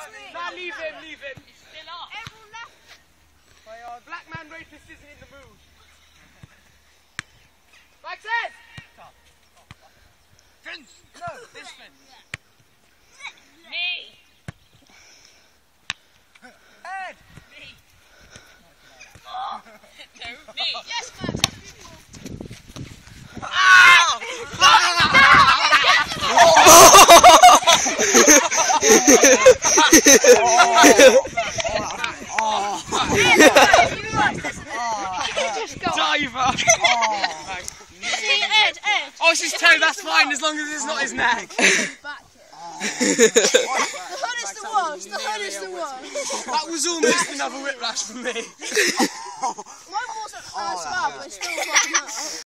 Nah, leave him, leave him. He's still off. Everyone left. Black man rapist isn't in the mood. Mike says! Vince! No, this Vince. Me! Ed! Me! Oh. No, me! Yes, man! Diver! See, Ed. Oh, it's his toe, that's fine as long as it's not his neck. The hood is the worst. The hood is the worst. That was almost another whiplash for me. Mine wasn't as bad, but still.